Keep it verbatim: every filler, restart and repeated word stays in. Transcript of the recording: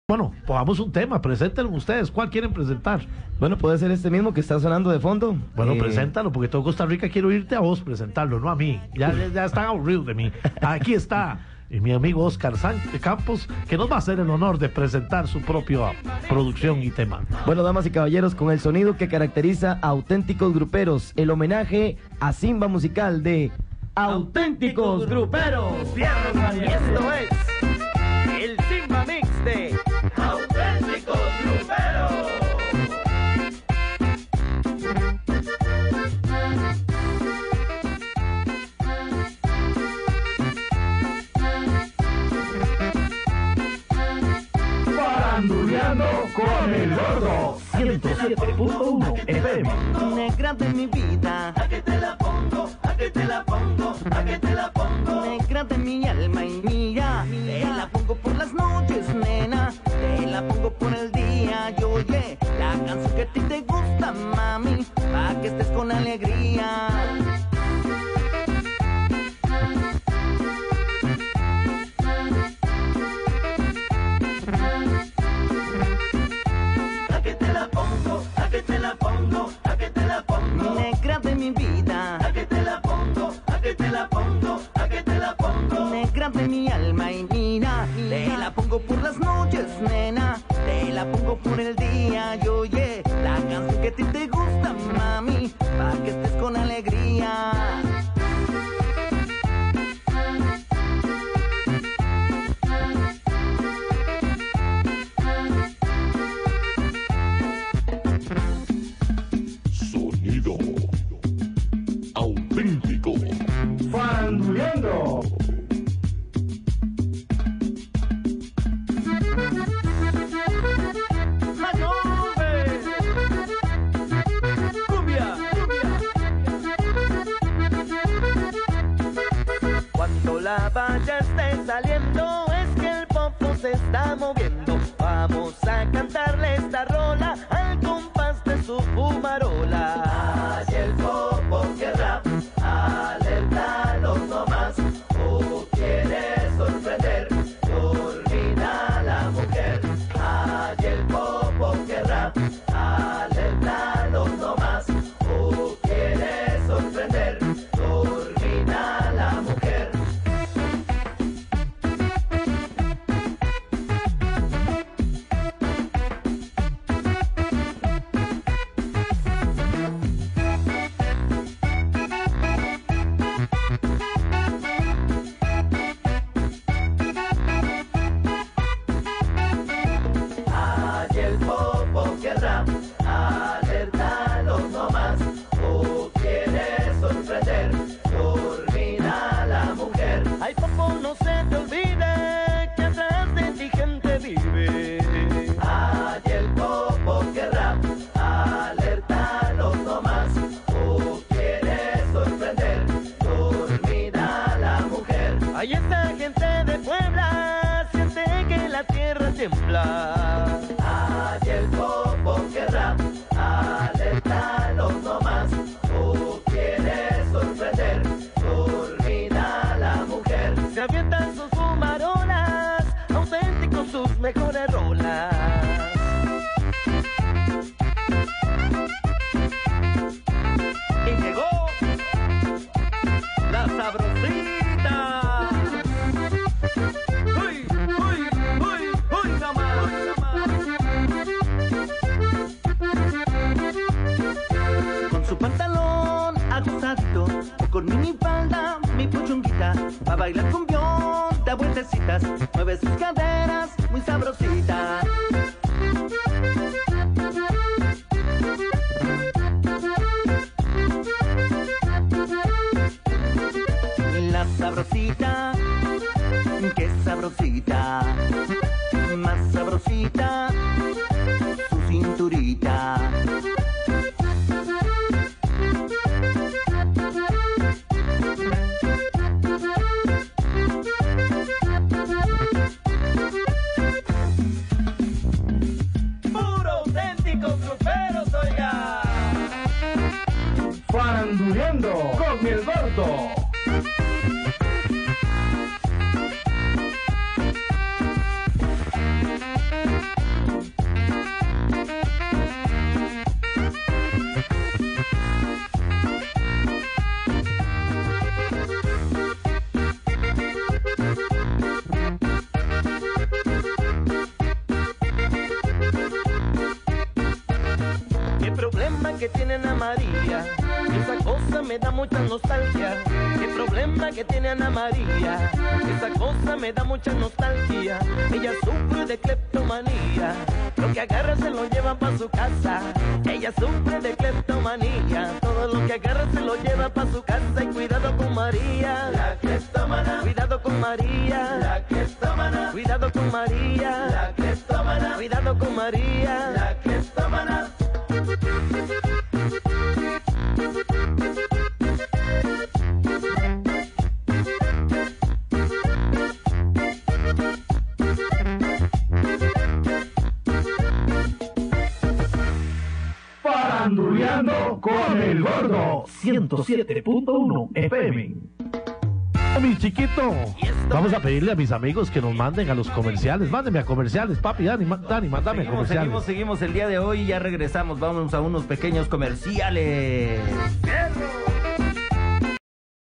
Bueno, pongamos un tema, preséntenlo ustedes. ¿Cuál quieren presentar? Bueno, puede ser este mismo que está sonando de fondo. Bueno, Eh, preséntalo, porque todo Costa Rica quiero irte a vos presentarlo, no a mí. Ya, ya, ya están aburridos de mí. Aquí está y mi amigo Oscar Sánchez Campos, que nos va a hacer el honor de presentar su propia producción y tema. Bueno, damas y caballeros, con el sonido que caracteriza a Auténticos Gruperos, el homenaje a Simba musical de Auténticos Gruperos. Y esto es el Simba Mix de Auténticos Gruperos. Faranduleando con el Gordo. ciento siete punto uno F M. Negra de mi vida, a que te la pongo, a que te la pongo, a que te la pongo. Negra de mi alma y mira, te la pongo por las noches, nena, te la pongo por el día. Y oye, la canción que a ti te gusta, mami, pa' que estés con alegría. A que te la pongo, a que te la pongo, a que te la pongo. Negra de mi vida, a que te la pongo, a que te la pongo, a que te la pongo. Negra de mi alma y mira, te la pongo por las noches, nena, te la pongo por el día. Y oye, la canción que a ti te gusta, mami, pa' que estés con alegría. Sonido auténtico. Faranduleando. Cumbia, cuando la valla esté saliendo, es que el popo se está moviendo. Vamos a cantarle esta rola al compás de su fumarola. Ay, el popo que rap, alertalo nomás. Tú quieres sorprender, dormida la mujer. Ay, el popo que rap, alertalo nomás. Tú quieres sorprender, dormida la mujer. Ay, el popo que rap, alertalo nomás. Tú quieres sorprender, dormida la mujer. Ay, popo, no se te olvide que atrás de ti gente vive. Ay, el popo que rap, alertalo nomás. Tú quieres sorprender, dormida la mujer. Ay, esta gente de Puebla siente que la tierra tiembla. Ay, el popo que rap, alertalo nomás. Tú quieres sorprender, dormida la mujer. Se avientan sus fumarolas, auténticos sus mejores rolas. Y llegó la sabrosita. Uy, uy, uy, uy, nada más, uy, nada más. Con su pantalón ajustadito, con minifalda, mi puchunguita, va a bailar cumbión, da vueltecitas, mueve sus caderas, muy sabrosita. La sabrosita, qué sabrosita, más sabrosita, su cinturita. Puro auténtico gruperos, oiga. Faranduleando con el Gordo. que tiene Ana María, esa cosa me da mucha nostalgia. El problema que tiene Ana María, esa cosa me da mucha nostalgia. Ella sufre de cleptomanía, lo que agarra se lo lleva pa' su casa. Ella sufre de cleptomanía, todo lo que agarra se lo lleva pa' su casa. Y cuidado con María, la cleptomana. Cuidado con María, la cleptomana. Cuidado con María, la cleptomana. Cuidado con María, la cleptomana. Faranduleando con el gordo. ciento siete punto uno F M. Mi chiquito, vamos a pedirle a mis amigos que nos manden a los comerciales. Mándenme a comerciales, papi. Dani, ma- Dani mándame a Seguimos, comerciales. seguimos, seguimos el día de hoy y ya regresamos. Vamos a unos pequeños comerciales.